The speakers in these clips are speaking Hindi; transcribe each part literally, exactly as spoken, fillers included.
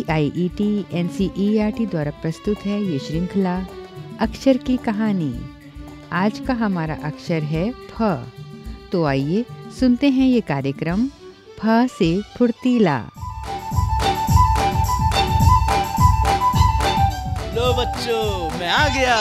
आई E T N C E R T द्वारा प्रस्तुत है ये श्रृंखला अक्षर की कहानी। आज का हमारा अक्षर है फ। तो आइए सुनते हैं ये कार्यक्रम फ से फुर्तीला। लो बच्चों, मैं आ गया।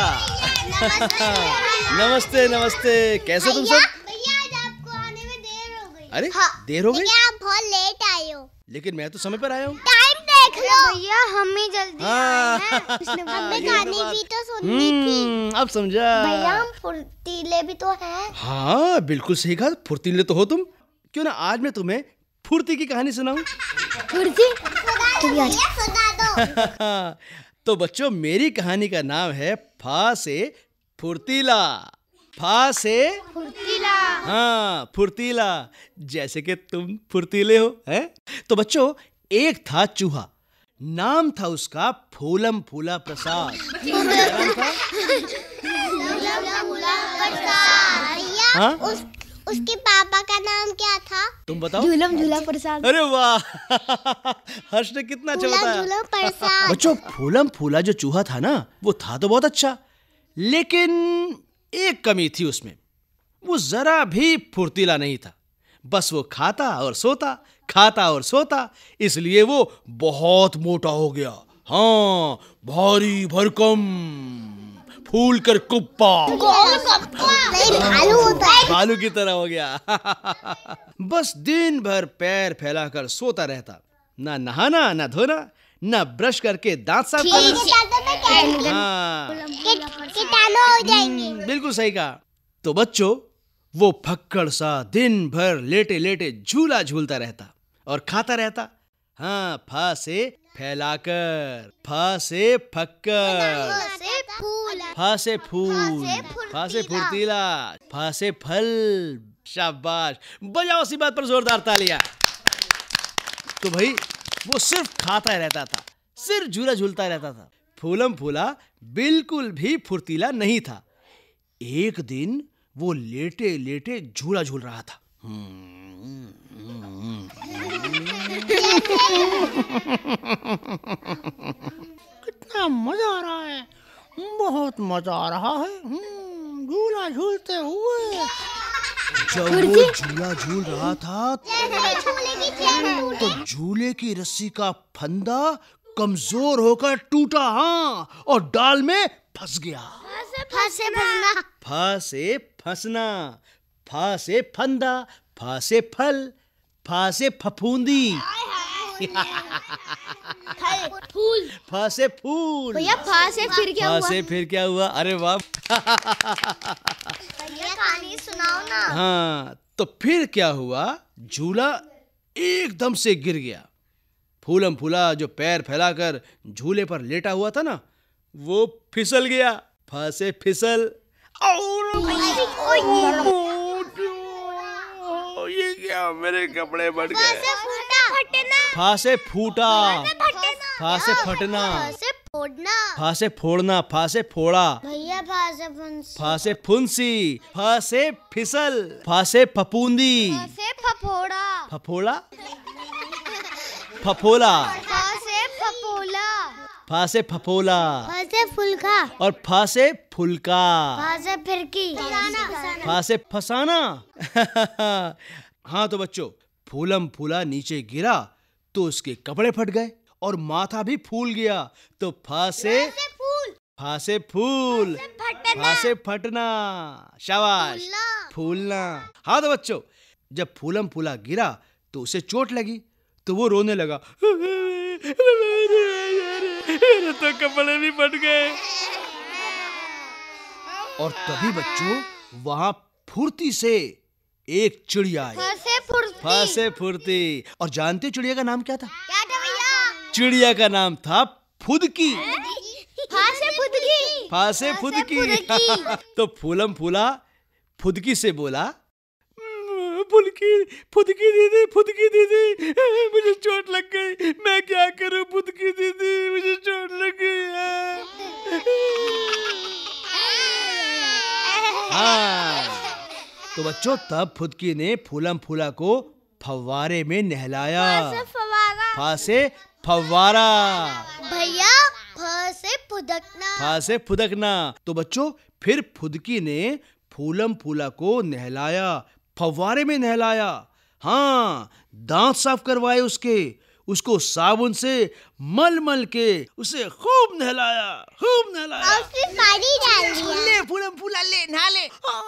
नमस्ते नमस्ते, कैसे तुम सब? भैया आज आपको आने में देर हो गई। अरे हाँ, देर हो गई? आप बहुत लेट आए हो। लेकिन मैं तो समय पर आया हूँ। टाइम देख लो भैया, हम ही जल्दी हाँ। आए हैं। हमें ये कहानी तो बात- भी तो सुननी थी। हम्म, अब समझा। भैया हम फुर्तीले भी तो हैं। हाँ बिल्कुल सही कहा, फुर्तीले तो हो तुम। क्यों ना आज मैं तुम्हें फुर्ती की कहानी सुनाऊं? फुर्ती सुना दो। तो बच्चों, मेरी कहानी का नाम है फा से फुर्तीला। फा से फुर्तीला। हाँ, फुर्तीला, जैसे कि तुम फुर्तीले हो, हैं? तो बच्चों, एक था चूहा, नाम था उसका फूलम फूला प्रसाद। क्या नाम था? भैया हाँ? उस उसके पापा का नाम क्या था? तुम बताओ। झूलम झूला प्रसाद। अरे वाह, हर्ष ने कितना अच्छा झूला बताया। झूला प्रसाद। बच्चों, फूलम फूला जो चूहा था ना, वो था तो बहुत अच्छा, लेकिन एक कमी थी उसमें। वो जरा भी फुर्तीला नहीं था। बस वो खाता और सोता, खाता और सोता, इसलिए वो बहुत मोटा हो गया। हाँ, भारी भरकम, फूल कर कुप्पा, नहीं, भालू होता है। भालू की तरह हो गया। बस दिन भर पैर फैलाकर सोता रहता, ना नहाना, ना धोना, ना ब्रश करके दांत साफ करना। हाँ, कीटाणु हो जाएंगे। हम्म, बिल्कुल सही कहा। तो बच्चों, वो फक्कड़ सा दिन भर लेटे लेटे झूला झूलता रहता और खाता रहता। हाँ, फा से फैलाकर, फा से फक्कड़, से फूल, फा से फूल, फा से फुर्तीला। फुर्तीला, फा से फल। शाबाश, बजाओ सी बात पर जोरदार तालियां। तो भाई, वो सिर्फ खाता रहता था, सिर्फ झूला झूलता रहता था। फूलम फूला बिल्कुल भी फुर्तीला नहीं था। एक दिन वो लेटे लेटे झूला झूल रहा था। कितना मजा आ रहा है, बहुत मजा आ रहा है हम्म, झूला झूलते हुए। जब वो झूला झूल रहा था तो झूले की रस्सी का फंदा कमजोर होकर टूटा, हाँ, और डाल में फंस गया। फंसे फंसना। फा से फंसना, फा से फंदा, फा से फल, फा से फफूंदी, फूल। फा से फूल। भैया फा से फिर क्या फा हुआ? से फिर क्या हुआ? अरे वाह। भैया कहानी सुनाओ ना। हाँ, तो फिर क्या हुआ? झूला एकदम से गिर गया। फूलम फूला जो पैर फैलाकर झूले पर लेटा हुआ था ना, वो फिसल गया। फा से फिसल। ये क्या, मेरे कपड़े फट गए। फा से फूटा, फा से फटना, से फोड़ना। फा से फोड़ना, फा से फोड़ा, भैया फा से फंस। फा से फुंसी, फा से फिसल, फा से फपूंदी, से फफोड़ा। फफोड़ा, फफोला, फा से फपोला। फा से फफोला, फा से फुलका। और फा से फुलका, फा से फिरकी। फा से फसाना। हाँ तो बच्चों, फूलम फूला नीचे गिरा तो उसके कपड़े फट गए और माथा भी फूल गया। तो फा से फूल। फा से फूल, फा से फटना। शाबाश, फूलना। हाँ तो बच्चों, जब फूलम फूला गिरा तो उसे चोट लगी, तो वो रोने लगा। मेरे तो कपड़े भी फट गए। और तभी बच्चों, वहां फुर्ती से एक चिड़िया आई। फा से फुर्ती। फा से फुर्ती। और जानते हो चिड़िया का नाम क्या था? क्या था भैया? चिड़िया का नाम था फुदकी। फा से फुदकी। फा से फुदकी। तो फूलम फूला फुदकी से बोला, फुदकी फुदकी दीदी, फुदकी दीदी, मुझे चोट लग गई, मैं क्या करूं? फुदकी दीदी, मुझे चोट लग गई है। हाँ, तो बच्चों, तब फुदकी ने फूलम फूला को फव्वारे में नहलाया। फवारा। फा से फव्वारा। भैया फ से फुदकना। फा से फुदकना। तो बच्चों फिर फुदकी ने फूलम फूला को नहलाया, फव्वारे में नहलाया। हाँ, दांत साफ करवाए उसके, उसको साबुन से मल मल के उसे खूब नहलाया, खूब नहलाया। और फिर पानी डाल दिया। ले फूलम फूला ले, नहा ले।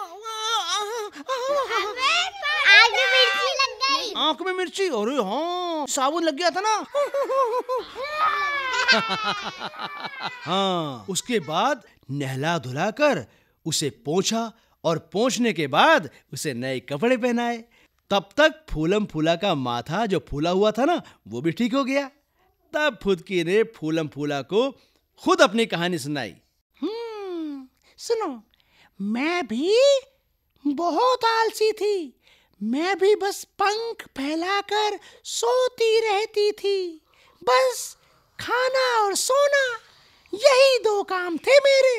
आग में मिर्ची लग गई। आंख में मिर्ची? अरे हाँ, साबुन लग गया था ना। हाँ, उसके बाद नहला धुला कर उसे पोंछा और पोंछने के बाद उसे नए कपड़े पहनाए। तब तक फूलम फूला का माथा जो फूला हुआ था ना, वो भी ठीक हो गया। तब फुदकी ने फूलम फूला को खुद अपनी कहानी सुनाई। हम्म, सुनो, मैं भी बहुत आलसी थी। मैं भी बस पंख फैलाकर सोती रहती थी। बस खाना और सोना, यही दो काम थे मेरे।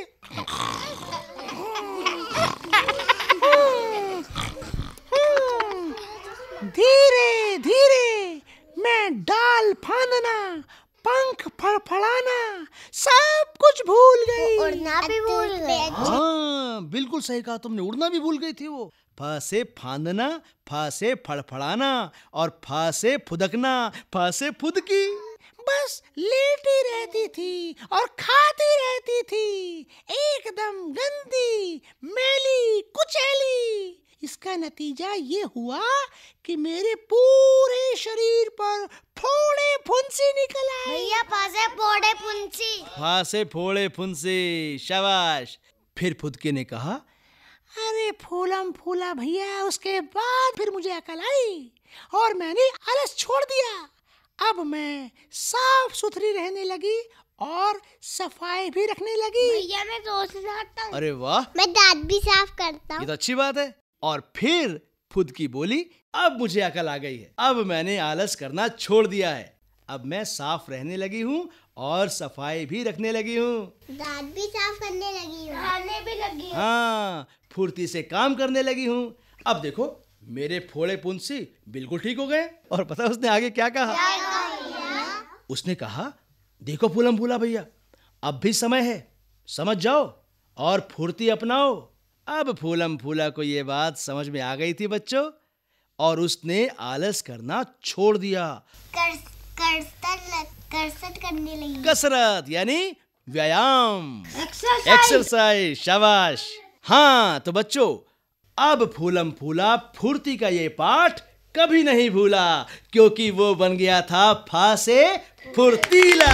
धीरे धीरे मैं डाल फांदना, पंख फड़फड़ाना, सब कुछ भूल गई। उड़ना भी भूल गए। हाँ, बिल्कुल सही कहा तुमने, उड़ना भी भूल गई थी वो। फा से फांदना, फा से फड़फड़ाना और फा से फुदकना, फा से फुदकी। बस लेटी रहती थी और खाती रहती थी, एकदम गंदी, मैली, कुचैली। इसका नतीजा ये हुआ कि मेरे पूरे शरीर पर फोड़े फुंसी निकल आए। भैया फा से फोड़े फुंसी। फा से फोड़े फुंसी, शाबाश। फिर फुदकी ने कहा, अरे फूलम फूला भैया, उसके बाद फिर मुझे अकल आई और मैंने आलस छोड़ दिया। अब मैं साफ सुथरी रहने लगी और सफाई भी रखने लगी। भैया मैं रोज नहाता हूँ। अरे वाह, मैं दांत भी साफ करता ये हूँ। तो अच्छी बात है। और फिर फुदकी बोली, अब मुझे अकल आ गई है, अब मैंने आलस करना छोड़ दिया है। अब मैं साफ रहने लगी हूँ और सफाई भी रखने लगी हूँ। दांत भी साफ करने लगी हूँ। खाने भी लगी हूँ। हाँ, फुर्ती से काम करने लगी हूँ। अब देखो, मेरे फोड़े फुंसी बिल्कुल ठीक हो गए। और पता है उसने आगे क्या कहा? उसने कहा, देखो फूलम फूला भैया, अब भी समय है, समझ जाओ और फुर्ती अपनाओ। अब फूलम फूला को ये बात समझ में आ गई थी बच्चों, और उसने आलस करना छोड़ दिया। कर, करसत करसत करने लगी। कसरत यानी व्यायाम, एक्सरसाइज। शाबाश। हाँ, तो बच्चों, अब फूलम फूला फुर्ती का ये पाठ कभी नहीं भूला, क्योंकि वो बन गया था फा से फुर्तीला।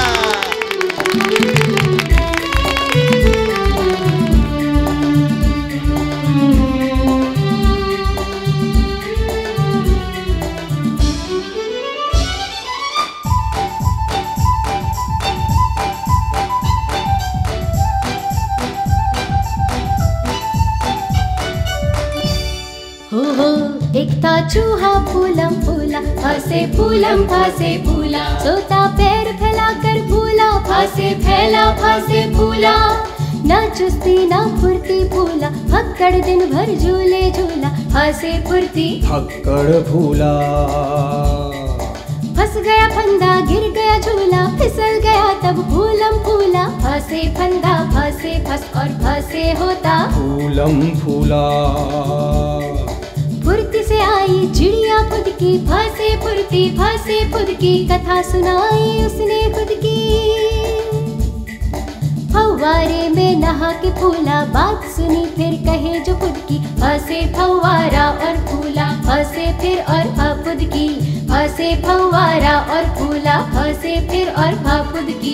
हो हो एक था चूहा फूलम फूला, फासे फूलम फासे फूला, सोता पैर फैलाकर फूला, फासे फैला फासे फूला। ना चुस्ती ना फुर्ती फूला, फक्कड़ दिन भर झूले झूला, फासे फुर्ती फक्कड़ फूला। फंस गया फंदा गिर गया झूला, फिसल गया तब फूलम फूला, फासे फंदा फासे फंस और फासे होता फूलम फूला। फुर्ती से आई चिड़िया फुदकी, फासे फुर्ती फासे फुदकी, कथा सुनाई उसने खुद की। फव्वारे में नहा के फूला, बात सुनी फिर कहे जो खुद की, फासे फव्वारा और फूला, फासे फिर और फा खुद की, फासे फव्वारा और फूला, फासे फिर और फा खुद की।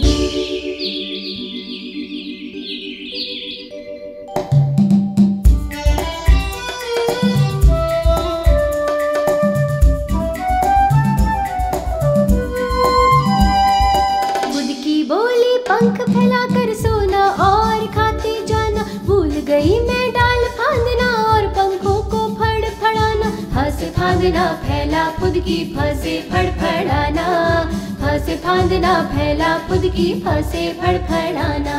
पंख फैलाकर सोना और खाते जाना, भूल गई मैं डाल फांदना और पंखों को फड़फड़ाना, फासे फांदना फैला खुद की, फासे फड़फड़ाना, फासे फांदना फैला खुद की, फासे फड़फड़ाना।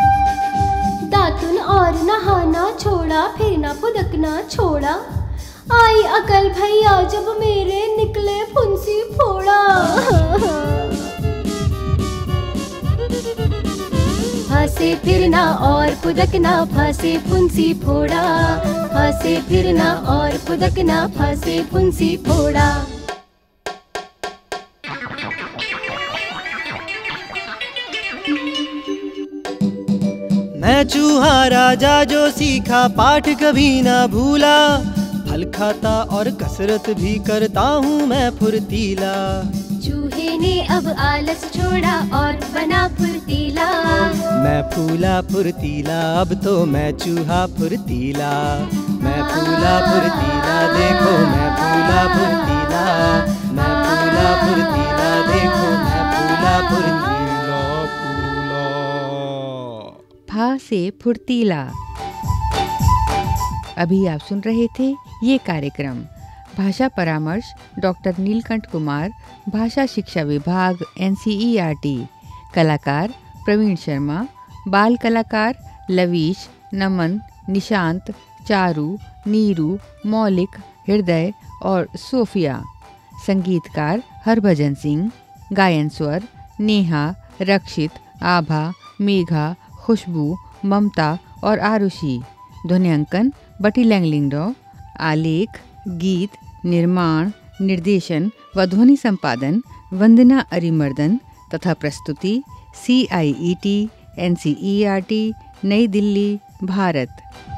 दातुन और नहाना छोड़ा, फिर ना फुदकना छोड़ा, आई अकल भैया जब मेरे निकले फुंसी फोड़ा। फांसे फिरना और फुदकना फांसे फुंसी फोड़ा, फांसे फिरना और फुदकना फांसे फुंसी फोड़ा। मैं चूहा राजा जो सीखा पाठ कभी ना भूला, फल खाता और कसरत भी करता हूँ मैं फुर्तीला। चूहे ने अब आलस छोड़ा और बना फुर्तीला। मैं फूला फुर्तीला अब तो मैं चूहा फुर्तीला। मैं फूला फुर्तीला देखो मैं फूला फुर्तीला। मैं फूला फुर्तीला देखो मैं फूला फुर्तीला। फा से फुर्तीला। अभी आप सुन रहे थे ये कार्यक्रम भाषा परामर्श डॉक्टर नीलकंठ कुमार, भाषा शिक्षा विभाग, N C E R T. कलाकार प्रवीण शर्मा, बाल कलाकार लवीश, नमन, निशांत, चारू, नीरू, मौलिक, हृदय और सोफिया। संगीतकार हरभजन सिंह। गायन स्वर नेहा, रक्षित, आभा, मेघा, खुशबू, ममता और आरुषि। ध्वनियांकन बटी लैंगलिंगडो। आलेख, गीत, निर्माण, निर्देशन व ध्वनि संपादन वंदना अरिमर्दन तथा प्रस्तुति C I E T, N C E R T, नई दिल्ली, भारत।